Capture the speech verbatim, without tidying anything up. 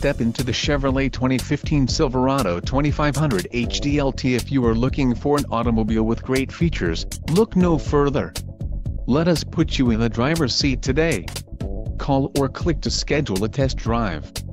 step into the Chevrolet twenty fifteen Silverado twenty-five hundred H D L T. If you are looking for an automobile with great features, look no further. Let us put you in the driver's seat today. Call or click to schedule a test drive.